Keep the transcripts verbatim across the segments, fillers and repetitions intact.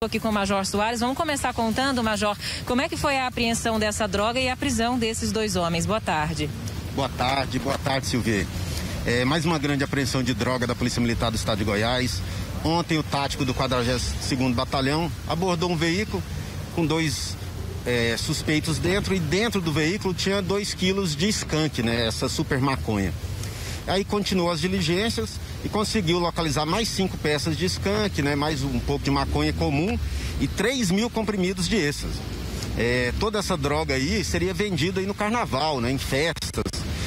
aqui com o Major Soares. Vamos começar contando, Major, como é que foi a apreensão dessa droga e a prisão desses dois homens. Boa tarde. Boa tarde, boa tarde, Silvia. É, mais uma grande apreensão de droga da Polícia Militar do Estado de Goiás. Ontem o tático do quadragésimo segundo Batalhão abordou um veículo com dois é, suspeitos dentro, e dentro do veículo tinha dois quilos de skunk, né, essa super maconha. Aí continuou as diligências e conseguiu localizar mais cinco peças de skunk, né, mais um pouco de maconha comum e três mil comprimidos de êxtase. É, toda essa droga aí seria vendida aí no carnaval, né, em festas.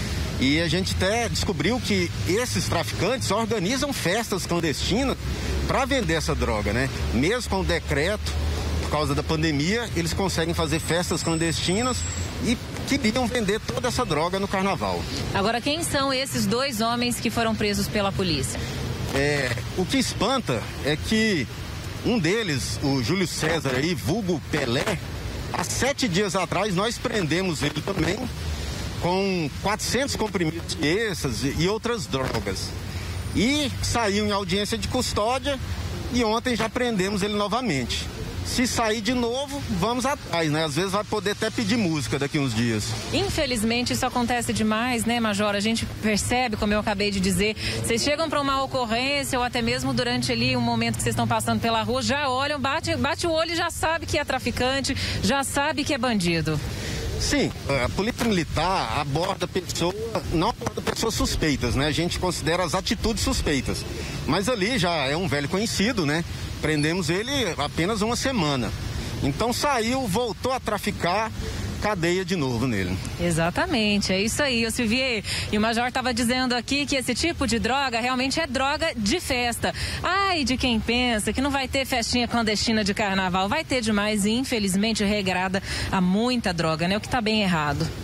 E a gente até descobriu que esses traficantes organizam festas clandestinas para vender essa droga, né? Mesmo com o decreto, por causa da pandemia, eles conseguem fazer festas clandestinas e queriam vender toda essa droga no carnaval. Agora, quem são esses dois homens que foram presos pela polícia? É, o que espanta é que um deles, o Júlio César aí, vulgo Pelé, há sete dias atrás nós prendemos ele também com quatrocentos comprimidos de êxtase e outras drogas. E saiu em audiência de custódia e ontem já prendemos ele novamente. Se sair de novo, vamos atrás, né? Às vezes vai poder até pedir música daqui uns dias. Infelizmente isso acontece demais, né, Major? A gente percebe, como eu acabei de dizer, vocês chegam para uma ocorrência ou até mesmo durante ali um momento que vocês estão passando pela rua, já olham, bate, bate o olho e já sabe que é traficante, já sabe que é bandido. Sim, a polícia militar aborda pessoas, não aborda pessoas suspeitas, né? A gente considera as atitudes suspeitas. Mas ali já é um velho conhecido, né? Prendemos ele apenas uma semana. Então saiu, voltou a traficar, cadeia de novo nele. Exatamente, é isso aí, o Silvier. E o Major estava dizendo aqui que esse tipo de droga realmente é droga de festa. Ai, de quem pensa que não vai ter festinha clandestina de carnaval. Vai ter demais e infelizmente regrada a muita droga, né? O que está bem errado.